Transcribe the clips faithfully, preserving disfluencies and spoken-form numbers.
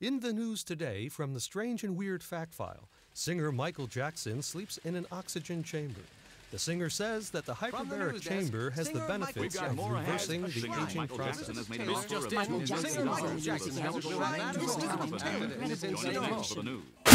In the news today from the Strange and Weird Fact File, singer Michael Jackson sleeps in an oxygen chamber. The singer says that the hyperbaric chamber has the benefits of reversing the aging process. Michael Jackson has a show.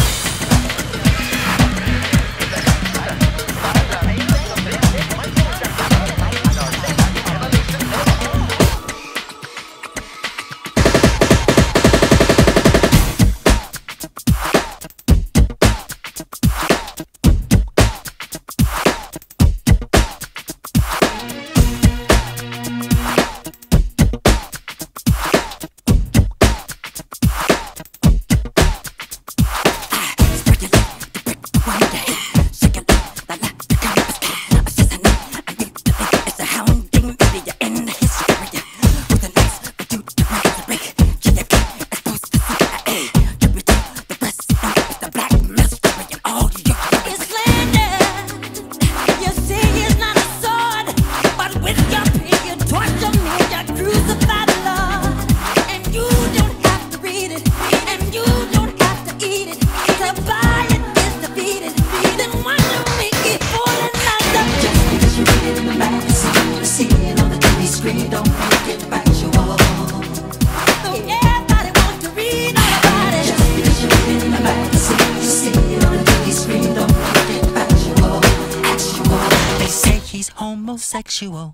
He's homosexual.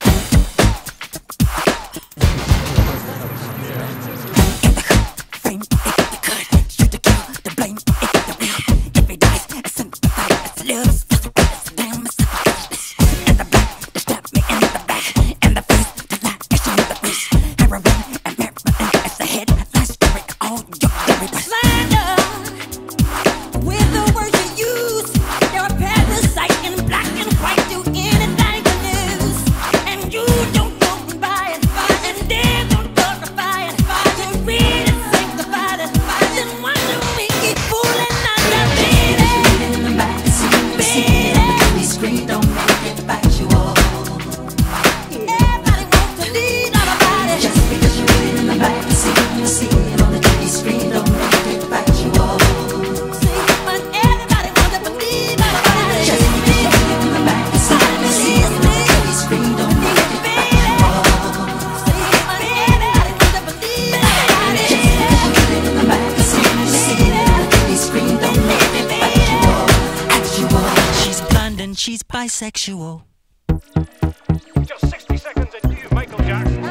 She's bisexual. Just sixty seconds and you, Michael Jackson.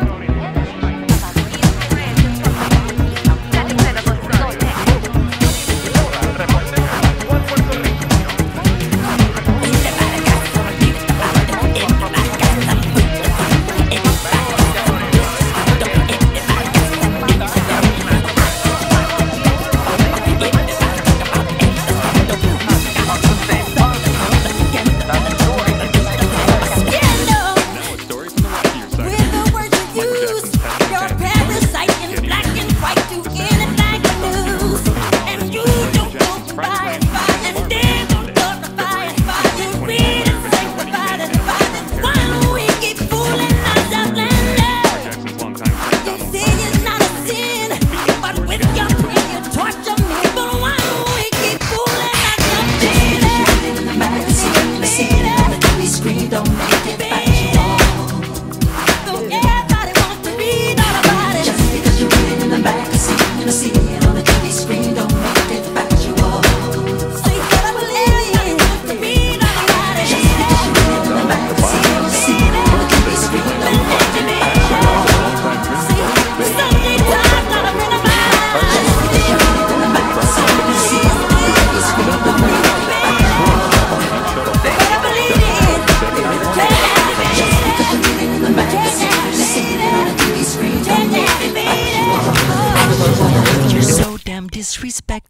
Disrespectful.